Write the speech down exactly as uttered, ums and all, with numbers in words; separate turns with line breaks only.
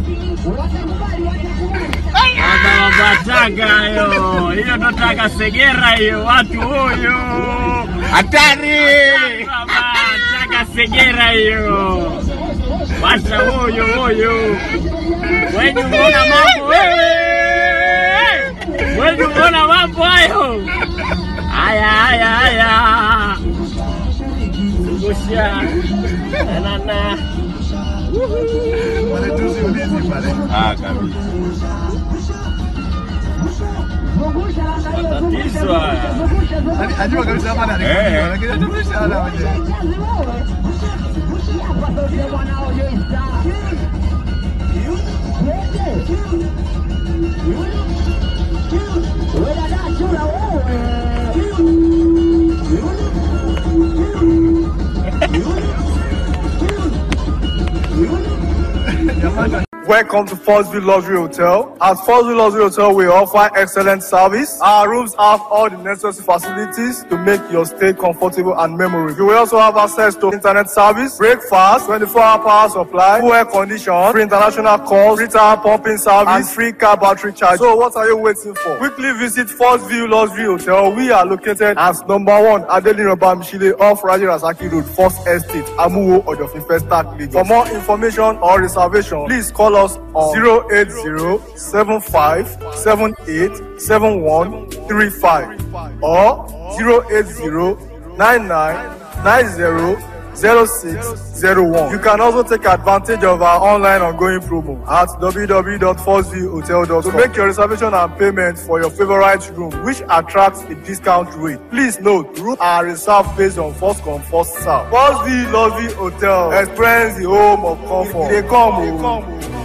Taka hiyo, hiyo ndo taka Segera hiyo, watu huyo. Hatari! Taka Segera hiyo. Washa huyo huyo. Wewe unaona mambo wewe. Wewe unaona mambo hayo. Haya haya haya. Ngosha. Na na.
Wale tuzi ulizi pale.
Ah, kabisa. Matatizo haya.
Ajua kabisa hapa na rekodi, lakini atamsha ala waje. Welcome to Forestville Luxury Hotel. At Forestville Luxury Hotel, we offer excellent service. Our rooms have all the necessary facilities to make your stay comfortable and memorable. You will also have access to internet service, breakfast, twenty-four hour power supply, full air condition, free international calls, free tire pumping service, and free car battery charge. So what are you waiting for? Quickly visit Forestville Luxury Hotel. We are located at number one Adeline Bamishile off Raji Rasaki Road, First Estate, Amuwo, Odofin First Start. For more information or reservation, please call us on zero eight zero seven five seven eight seven one three five or zero eight zero nine nine nine zero zero six zero one. You can also take advantage of our online ongoing promo at w w w dot forestville hotel dot com to make your reservation and payment for your favorite room, which attracts a discount rate. Please note, rooms are reserved based on first come, first serve. Forestville Luxury Hotel. Experience the home of comfort. They come.